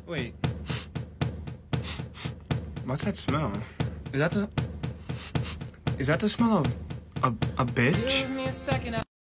Wait. What's that smell? Is that the smell of a bitch?